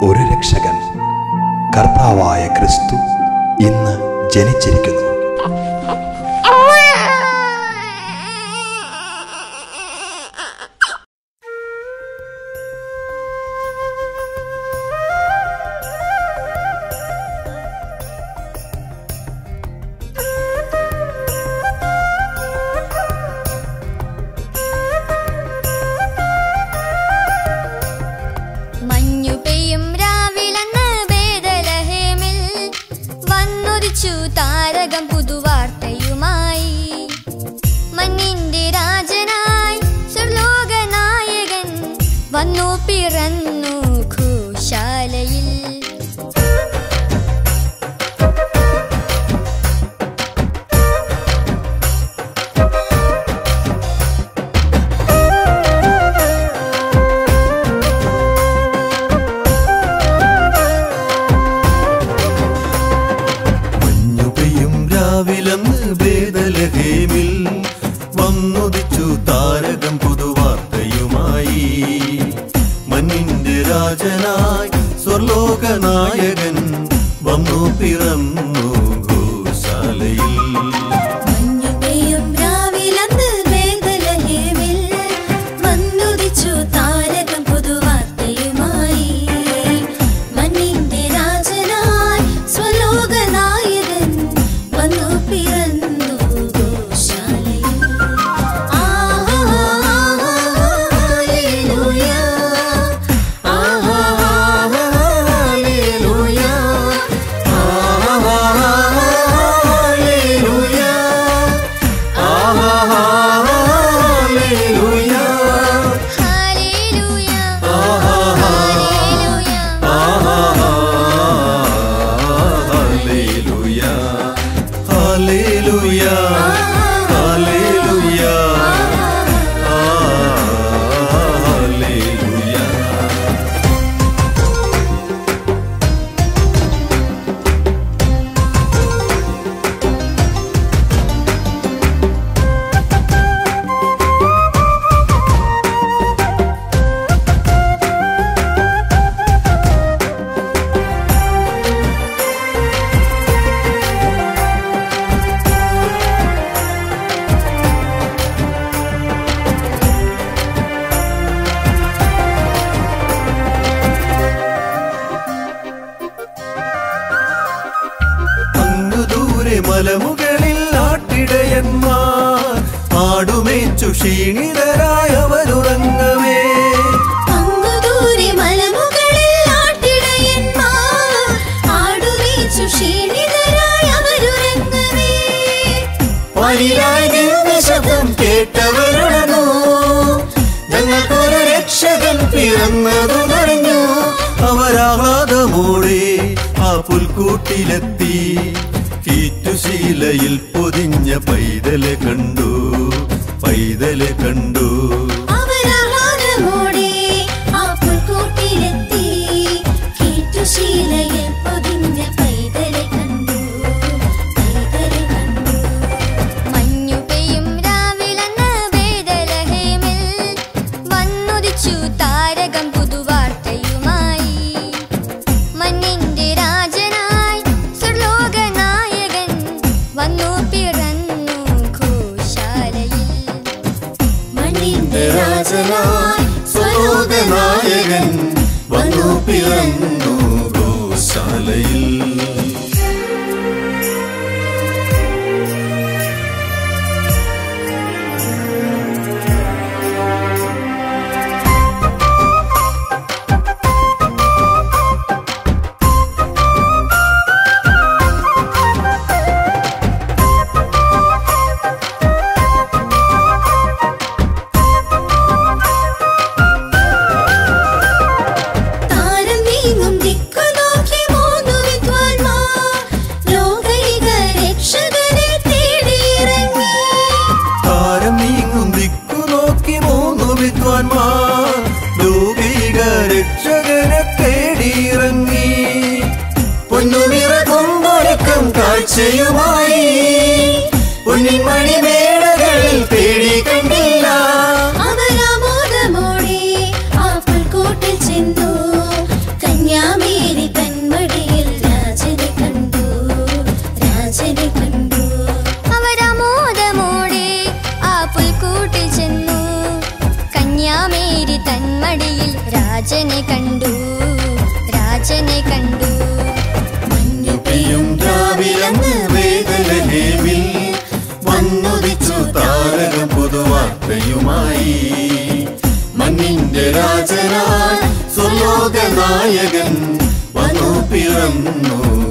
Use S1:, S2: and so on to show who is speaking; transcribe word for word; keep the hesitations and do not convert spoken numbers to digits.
S1: ഒരു രക്ഷകൻ, കർത്താവായ ക്രിസ്തു ഇന്ന് ജനിച്ചിരിക്കുന്നു.
S2: താരകം പുതുവാർത്തയുമായി മണ്ണിന്റെ രാജനായി സ്വർലോകനായകൻ വന്നു പിറന്നു ഘോഷാലയിൽ.
S3: ബേതലഹേമിൽ വന്നുദിച്ചു താരകം പുതുവാർത്തയുമായി മണ്ണിന്റെ രാജനായി സ്വർലോകനായകൻ വന്നു പിറന്നു ഘോഷാലയിൽ. മലമുകളിൽ ആട്ടിടയന്മാർ ആടുമേച്ചു ക്ഷീണിതരായവരുറങ്ങവേ.
S2: അങ്ങുദൂരെ മലമുകളിൽ ആട്ടിടയന്മാർ ആടുമേച്ചു ക്ഷീണിതരായവരുറങ്ങവേ.
S3: വഴിയായി ദിവ്യശബ്ദം കേട്ടവരുണർന്നു, ഞങ്ങൾക്കൊരു രക്ഷകൻ പിറന്നതു പറഞ്ഞു. അവരാഹ്ലാദമോടെ ആ പുൽക്കൂട്ടിലെത്തി കീറ്റുശീലയിൽ പൊതിഞ്ഞ പൈതലെ കണ്ടു, പൈതലെ കണ്ടു.
S2: അവരാഹ്ലാദമോടെ ആ പുൽക്കൂട്ടിലെത്തി കീറ്റുശീലയിൽ പൊതിഞ്ഞ പൈതലെ കണ്ടു, പൈതലെ കണ്ടു. മഞ്ഞു പെയ്യും രാവിലെന്ന് ബേതലഹേമിൽ വന്നുദിച്ചു താരകം പുതുവാർത്തയുമായി മണ്ണിന്റെ രാജനായി സ്വർലോകനായകൻ വന്നു പിറന്നു ഘോഷാലയിൽ.
S3: മണ്ണിന്റെ രാജനായി സ്വർലോകനായകൻ വന്നു പിറന്നു ഘോഷാലയിൽ.
S2: താരം നീങ്ങും ദിക്കു നോക്കി മൂന്നു വിദ്വാൻമാർ കൂട്ടിൽ ചെന്നു. കന്യാമേരി തന്മടിയിൽ രാജനെ കണ്ടു, രാജനെ കണ്ടു.
S3: മഞ്ഞു പെയ്യും രാവിലന്ന് ബേത്ലഹേമിൽ വന്നുദിച്ചു താരകം പുതുവാർത്തയുമായി. മണ്ണിന്റെ രാജനായി സ്വലോക നായകൻ വന്നു പിറന്നു